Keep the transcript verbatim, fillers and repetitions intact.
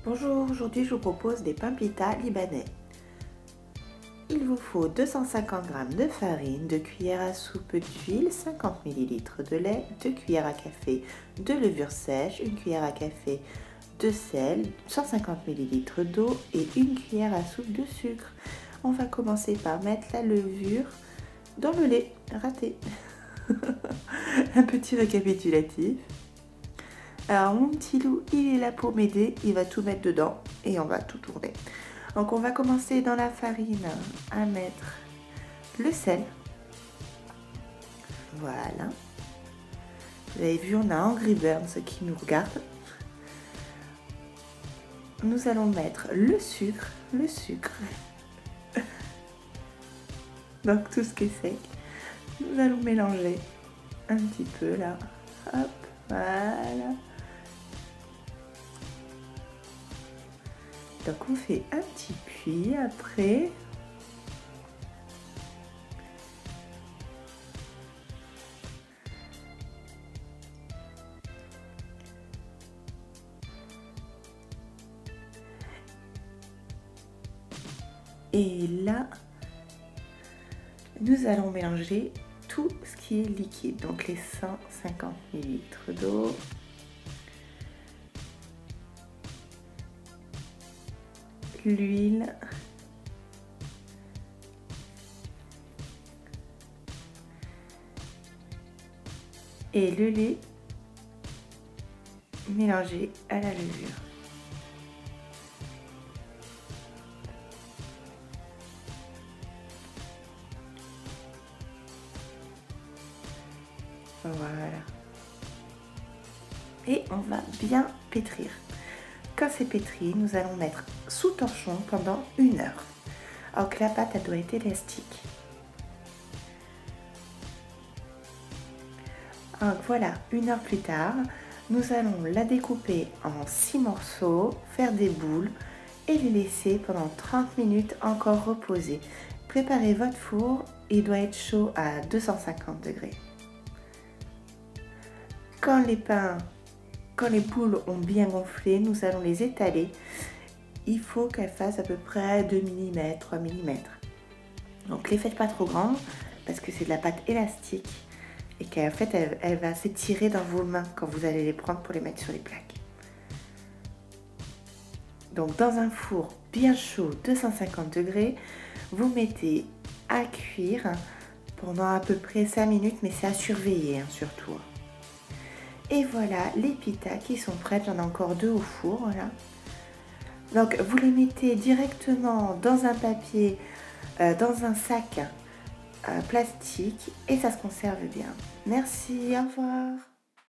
Bonjour, aujourd'hui je vous propose des pains pita libanais. Il vous faut deux cent cinquante grammes de farine, deux cuillères à soupe d'huile, cinquante millilitres de lait, deux cuillères à café de levure sèche, une cuillère à café de sel, cent cinquante millilitres d'eau et une cuillère à soupe de sucre. On va commencer par mettre la levure dans le lait. Raté. Un petit récapitulatif. Alors mon petit loup, il est là pour m'aider, il va tout mettre dedans et on va tout tourner. Donc on va commencer dans la farine à mettre le sel. Voilà. Vous avez vu, on a Angry Birds qui nous regarde. Nous allons mettre le sucre, le sucre. Donc tout ce qui est sec. Nous allons mélanger un petit peu là. Hop, voilà. Donc on fait un petit puits après. Et là, nous allons mélanger tout ce qui est liquide. Donc les cent cinquante millilitres d'eau. L'huile, et le lait mélangé à la levure. Voilà. Et on va bien pétrir. Quand c'est pétri, nous allons mettre sous torchon pendant une heure. Alors que la pâte, elle doit être élastique. Alors voilà, une heure plus tard, nous allons la découper en six morceaux, faire des boules et les laisser pendant trente minutes encore reposer. Préparez votre four, il doit être chaud à deux cent cinquante degrés. Quand les pains Quand les boules ont bien gonflé, nous allons les étaler. Il faut qu'elles fassent à peu près deux millimètres, trois millimètres. Donc les faites pas trop grandes parce que c'est de la pâte élastique et qu'en fait elle, elle va s'étirer dans vos mains quand vous allez les prendre pour les mettre sur les plaques. Donc dans un four bien chaud, deux cent cinquante degrés, vous mettez à cuire pendant à peu près cinq minutes, mais c'est à surveiller hein, surtout. Et voilà les pitas qui sont prêtes, j'en ai encore deux au four, voilà. Donc vous les mettez directement dans un papier, euh, dans un sac euh, plastique et ça se conserve bien. Merci, au revoir.